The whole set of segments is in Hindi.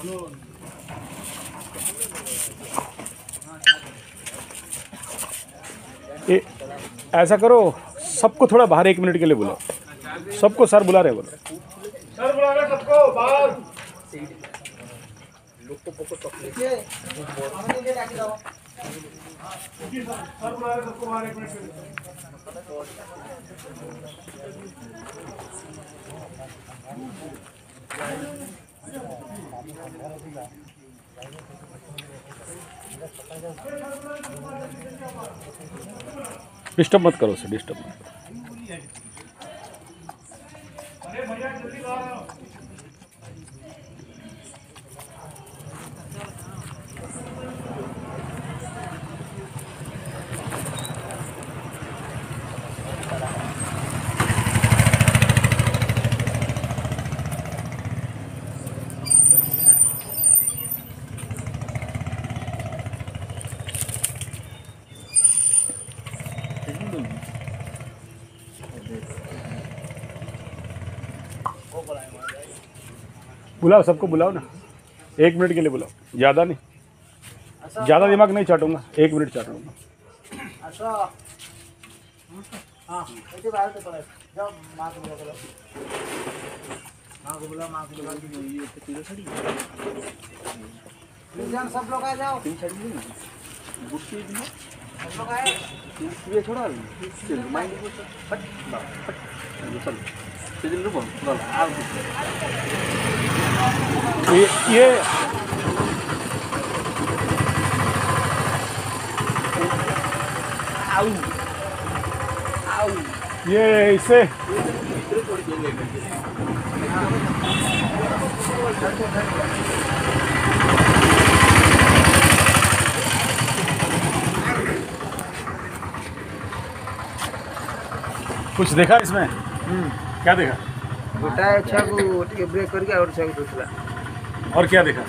ऐसा करो, सबको थोड़ा बाहर 1 मिनट के लिए बुलाओ। सबको सर बुला रहे, बोलो सर बुला रहे सबको बाहर। सर बुला रहे सबको बाहर 1 मिनट के लिए। डिस्टर्ब मत करो सर, डिस्टर्ब मत करो। बुलाओ, सबको बुलाओ ना, 1 मिनट के लिए बुलाओ, ज़्यादा नहीं, ज़्यादा दिमाग नहीं चाटूंगा, 1 मिनट चाटूंगा। सब लोग आ जाओ, सब लोग आए, ये छोड़ा ये इसे कुछ देखा इसमें? क्या देखा? गोटा अच्छा को टिके ब्रेक करके और अच्छा को दूसरा। और क्या देखा?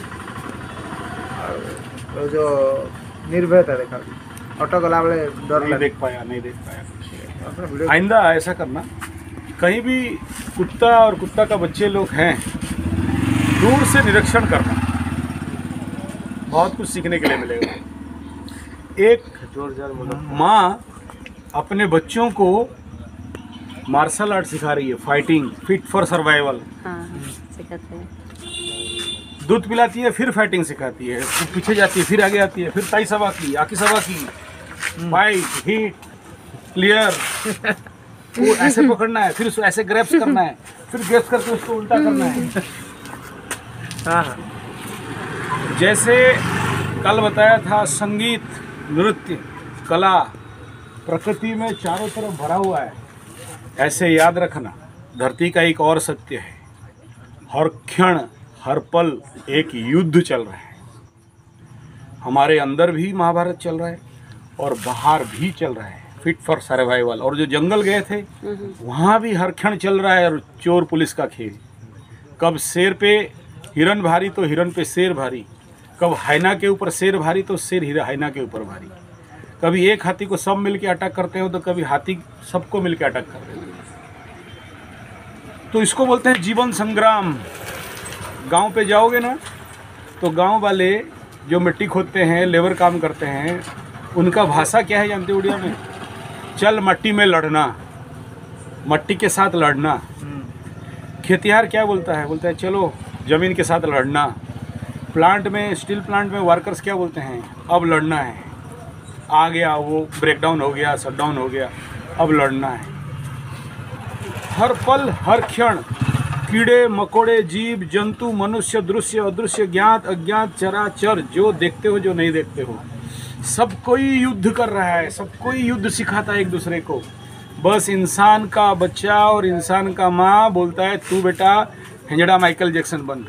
और जो निर्भयता देखा, ऑटो गला वाले डर नहीं देख पाया, नहीं देख पाया। आइंदा ऐसा करना, कहीं भी कुत्ता और कुत्ता का बच्चे लोग हैं, दूर से निरीक्षण करना, बहुत कुछ सीखने के लिए मिलेगा। एक माँ अपने बच्चों को मार्शल आर्ट सिखा रही है, फाइटिंग, फिट फॉर सर्वाइवल। सिखाते हैं। दूध पिलाती है, फिर फाइटिंग सिखाती है, फिर पीछे जाती है, फिर आगे आती है, फिर ताई सवा की, आकी सवा की, फाइट, हिट, क्लियर, वो ऐसे पकड़ना है, फिर उसको ऐसे ग्रैप्स करना है, फिर ग्रैप्स करके उसको उल्टा करना है। जैसे कल बताया था, संगीत, नृत्य, कला प्रकृति में चारों तरफ भरा हुआ है। ऐसे याद रखना, धरती का एक और सत्य है, हर क्षण हर पल एक युद्ध चल रहा है। हमारे अंदर भी महाभारत चल रहा है और बाहर भी चल रहा है, फिट फॉर सर्वाइवल। और जो जंगल गए थे वहाँ भी हर क्षण चल रहा है, और चोर पुलिस का खेल। कब शेर पे हिरन भारी तो हिरन पे शेर भारी, कब हाइना के ऊपर शेर भारी तो शेर हाइना के ऊपर भारी। कभी एक हाथी को सब मिलके अटैक करते हो तो कभी हाथी सबको मिलके अटैक करते हो। तो इसको बोलते हैं जीवन संग्राम। गांव पे जाओगे ना तो गांव वाले जो मिट्टी खोदते हैं, लेबर काम करते हैं, उनका भाषा क्या है जानते हो उड़िया में? चल मट्टी में लड़ना, मट्टी के साथ लड़ना। खेतिहार क्या बोलता है? बोलता है चलो ज़मीन के साथ लड़ना। प्लांट में, स्टील प्लांट में वर्कर्स क्या बोलते हैं? अब लड़ना है, आ गया वो ब्रेकडाउन हो गया, शटडाउन हो गया, अब लड़ना है। हर पल हर क्षण कीड़े मकोड़े, जीव जंतु, मनुष्य, दृश्य अदृश्य, ज्ञात अज्ञात, चराचर, जो देखते हो जो नहीं देखते हो, सब कोई युद्ध कर रहा है, सब कोई युद्ध सिखाता है एक दूसरे को। बस इंसान का बच्चा और इंसान का माँ बोलता है तू बेटा हिंजड़ा माइकल जैक्सन बन।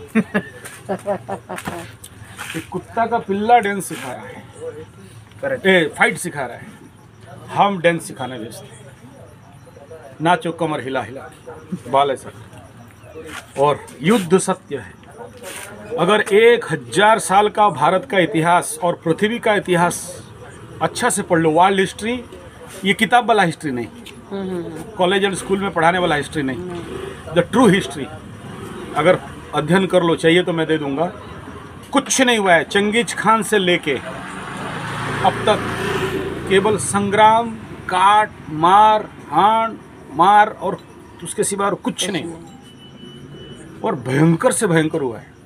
एक कुत्ता का पिल्ला डांस सिखा रहा है, फाइट सिखा रहा है, हम डांस सिखाने व्यस्त हैं। नाचो कमर हिला हिला, बाल ऐसा। और युद्ध सत्य है। अगर 1000 साल का भारत का इतिहास और पृथ्वी का इतिहास अच्छा से पढ़ लो, वर्ल्ड हिस्ट्री, ये किताब वाला हिस्ट्री नहीं, कॉलेज एंड स्कूल में पढ़ाने वाला हिस्ट्री नहीं, द ट्रू हिस्ट्री अगर अध्ययन कर लो, चाहिए तो मैं दे दूंगा, कुछ नहीं हुआ है। चंगेज खान से लेके अब तक केवल संग्राम, काट, मार, हान, मार और उसके सिवा और कुछ नहीं हुआ। और भयंकर से भयंकर हुआ है।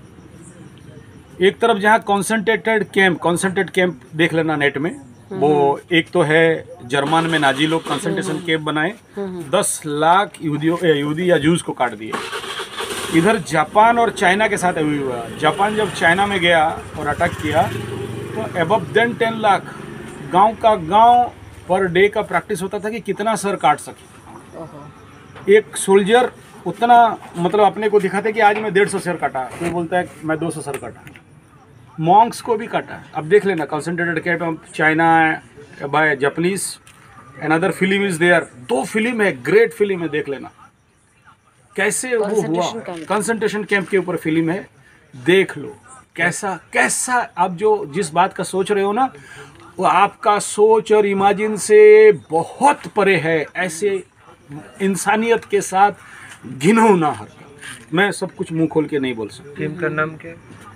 एक तरफ जहाँ कॉन्सेंट्रेट कैंप देख लेना नेट में, वो एक तो है जर्मन में नाजी लोग कंसंट्रेशन कैंप बनाए, 10 लाख यहूदी या जूस को काट दिए। इधर जापान और चाइना के साथ अभी हुआ। जापान जब चाइना में गया और अटैक किया तो अबव देन 10 लाख गांव का गांव पर डे का प्रैक्टिस होता था कि कितना सर काट सके। एक सोल्जर उतना मतलब अपने को दिखाते कि आज मैं 150 सर काटा, कोई बोलता है मैं 200 सर काटा। मॉन्क्स को भी काटा। अब देख लेना concentrated camp China by Japanese, another film is there. 2 film है, ग्रेट फिल्म है, देख लेना कैसे वो हुआ। कंसंट्रेशन कैंप के ऊपर फिल्म है, देख लो कैसा आप जो जिस बात का सोच रहे हो ना, वो आपका सोच और इमेजिन से बहुत परे है। ऐसे इंसानियत के साथ घिनौना हरकत। मैं सब कुछ मुंह खोल के नहीं बोल सकता। फिल्म का नाम क्या?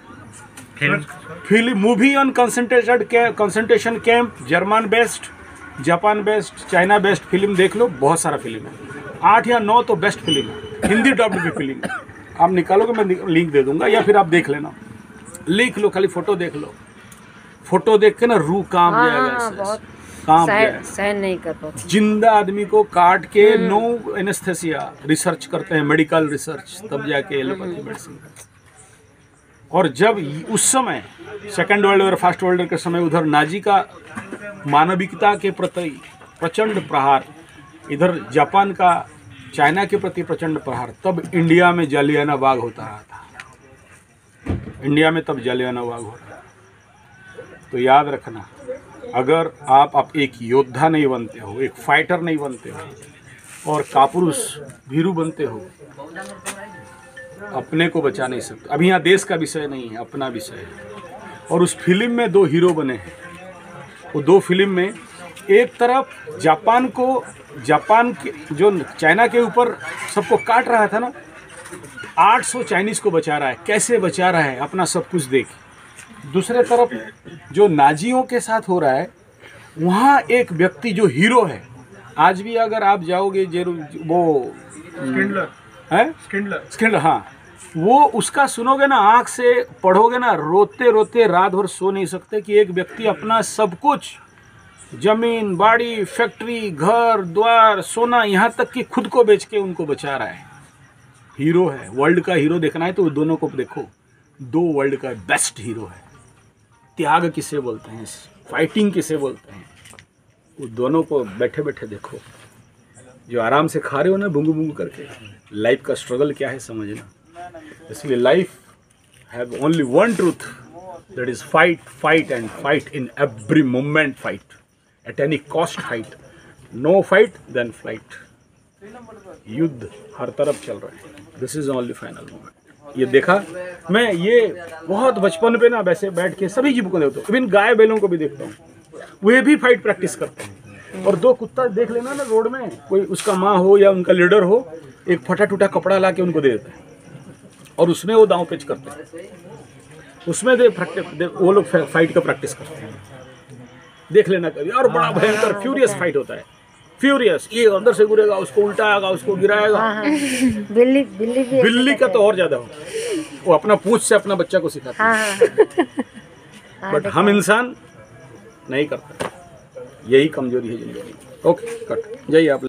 Film movie on concentration camp, German based, Japan based, China based film देख लो। बहुत सारा फिल्म है, 8 या 9 तो बेस्ट फिल्म है। हिंदी डब्ड भी फिल्म है, आप निकालोगे मैं लिंक दे दूंगा या फिर आप देख लेना, लिख लो, खाली फोटो देख लो। फोटो देख के ना रूह कांप जाएगा, कांप जाएगा। सहन नहीं कर पाते। जिंदा आदमी को काट के नो एनेस्थेसिया रिसर्च करते हैं, मेडिकल रिसर्च, तब जाके एलोपैथी मेडिसिन। और जब उस समय second world war, first world war के समय उधर नाजी का मानविकता के प्रति प्रचंड प्रहार, इधर जापान का चाइना के प्रति प्रचंड प्रहार, तब इंडिया में जालियाना बाग होता रहा था। इंडिया में तब जालियाना बाग हो रहा था। तो याद रखना, अगर आप एक योद्धा नहीं बनते हो, एक फाइटर नहीं बनते हो और कापुरुष भीरू बनते हो, अपने को बचा नहीं सकते। अभी यहाँ देश का विषय नहीं है, अपना विषय है। और उस फिल्म में 2 हीरो बने हैं। वो 2 फिल्म में एक तरफ जापान के जो चाइना के ऊपर सबको काट रहा था ना, 800 चाइनीज़ को बचा रहा है। कैसे बचा रहा है अपना सब कुछ देख। दूसरे तरफ जो नाजियों के साथ हो रहा है, वहाँ एक व्यक्ति जो हीरो है, आज भी अगर आप जाओगे वो स्किंडलर, हाँ, वो उसका सुनोगे ना, आँख से पढ़ोगे ना, रोते रोते रात भर सो नहीं सकते कि एक व्यक्ति अपना सब कुछ, जमीन, बाड़ी, फैक्ट्री, घर द्वार, सोना, यहाँ तक कि खुद को बेच के उनको बचा रहा है। हीरो है, वर्ल्ड का हीरो देखना है तो दोनों को देखो। 2 वर्ल्ड का बेस्ट हीरो है। त्याग किसे बोलते हैं, फाइटिंग किसे बोलते हैं, वो दोनों को बैठे बैठे देखो। जो आराम से खा रहे हो ना बुंगू बुंगू करके, लाइफ का स्ट्रगल क्या है समझना। इसलिए life have only one truth, that is fight and fight in every moment, fight at any cost, fight, no fight then flight. युद्ध हर तरफ चल रहा है, this is only final moment. ये देखा मैं, ये बहुत बचपन पे ना वैसे बैठ के सभी जीवों को देखता हूँ, इवन गाय बैलों को भी देखता हूँ, वे भी फाइट प्रैक्टिस करते हैं। और 2 कुत्ता देख लेना ना रोड में, कोई उसका माँ हो या उनका लीडर हो, एक फटा टूटा कपड़ा ला के उनको दे देता है और उसमें वो दांव पेच करते हैं, उसमें वो लोग फाइट का प्रैक्टिस करते हैं। देख लेना कभी, और बड़ा भयंकर फ्यूरियस फाइट होता है। फ्यूरियस, ये अंदर से गिरेगा, उसको उल्टाएगा, उसको गिराएगा। बिल्ली का तो और ज्यादा हो, वो अपना पूंछ से अपना बच्चा को सिखाता है। बट हम इंसान नहीं करते, यही कमजोरी है जिंदगी। ओके, कट जाइए आप।